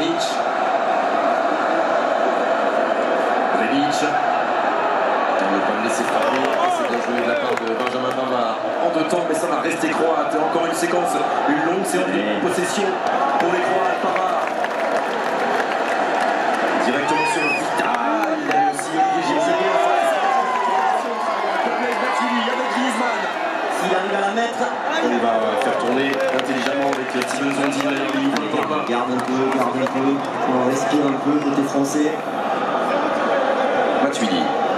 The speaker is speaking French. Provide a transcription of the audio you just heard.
Vrinic. Il ne veut pas le laisser frapper. C'est bien joué de la part de Benjamin Pavard. En deux temps, mais ça va rester croate. Encore une séquence, une longue séance de possession pour les Croates. Pavard. Directement sur Vital. Il a aussi Olivier Giroud. Avec Griezmann. S'il arrive à la mettre, il va faire tourner intelligemment avec Steven Zondi derrière lui. garde un peu, on respire un peu côté français. Matuidi.